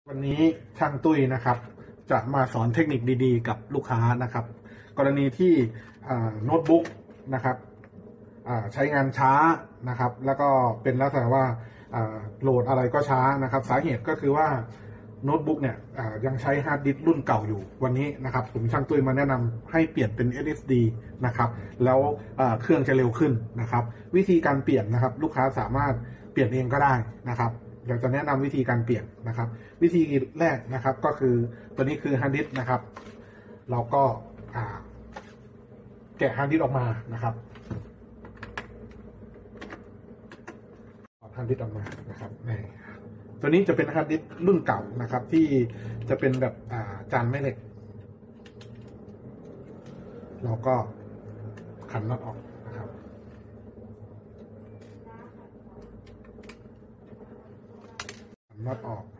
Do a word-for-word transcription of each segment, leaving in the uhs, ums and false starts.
วันนี้ช่างตุ้ยนะครับจะมาสอนเทคนิคดีๆกับลูกค้านะครับกรณีที่โน้ตบุ๊กนะครับใช้งานช้านะครับแล้วก็เป็นลักษณะว่าโหลดอะไรก็ช้านะครับสาเหตุก็คือว่าโน้ตบุ๊กเนี่ยยังใช้ฮาร์ดดิสก์รุ่นเก่าอยู่วันนี้นะครับผมช่างตุ้ยมาแนะนำให้เปลี่ยนเป็น เอส เอส ดี นะครับแล้วเครื่องจะเร็วขึ้นนะครับวิธีการเปลี่ยนนะครับลูกค้าสามารถเปลี่ยนเองก็ได้นะครับเดี๋ยวจะแนะนำวิธีการเปลี่ยนนะครับวิธีแรกนะครับก็คือตัวนี้คือฮาร์ดดิสก์นะครับเราก็แกะฮาร์ดดิสก์ออกมานะครับถอดฮาร์ดดิสก์ออกมานะครับตัวนี้จะเป็นฮาร์ดดิสก์รุ่นเก่านะครับที่จะเป็นแบบจานแม่เหล็กเราก็ขันน็อตออกนะครับขันน็อตออก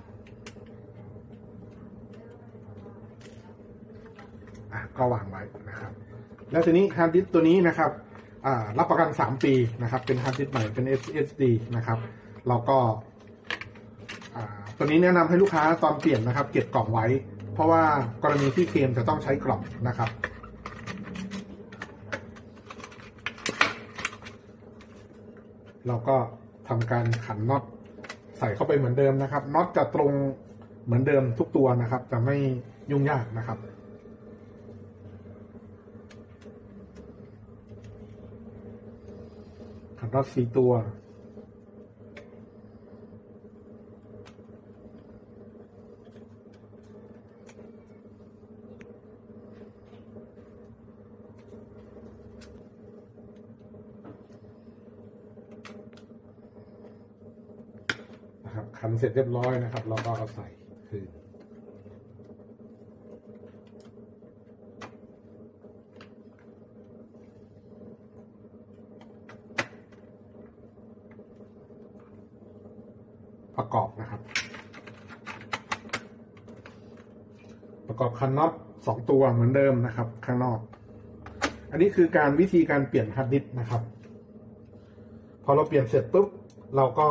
อ่ะก็วางไว้นะครับแล้วทีนี้ฮาร์ดดิสก์ตัวนี้นะครับรับประกันสามปีนะครับเป็นฮาร์ดดิสก์ใหม่เป็น เอส เอส ดี นะครับเราก็ตัวนี้แนะนำให้ลูกค้าตอนเปลี่ยนนะครับเก็บกล่องไว้เพราะว่ากรณีที่เคลมจะต้องใช้กล่องนะครับเราก็ทำการขันน็อตใส่เข้าไปเหมือนเดิมนะครับน็อตจะตรงเหมือนเดิมทุกตัวนะครับจะไม่ยุ่งยากนะครับขันน็อตสี่ตัวนะครับขันเสร็จเรียบร้อยนะครับเราก็เอาใส่คืนประกอบนะครับประกอบคันน็อตสองตัวเหมือนเดิมนะครับข้างนอกอันนี้คือการวิธีการเปลี่ยนฮาร์ดดิสก์นะครับพอเราเปลี่ยนเสร็จปุ๊บเราก็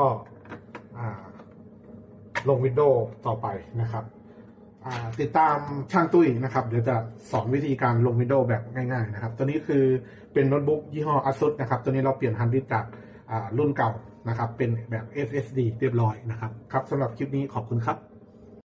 ลงวินโดว์ต่อไปนะครับติดตามช่างตุ้ยนะครับเดี๋ยวจะสอนวิธีการลงวินโดว์แบบง่ายๆนะครับตัวนี้คือเป็นโน้ตบุ๊กยี่ห้อ ASUS นะครับตัวนี้เราเปลี่ยนฮาร์ดดิสก์จากรุ่นเก่านะครับเป็นแบบ เอส เอส ดี เรียบร้อยนะครับครับสำหรับคลิปนี้ขอบคุณครับ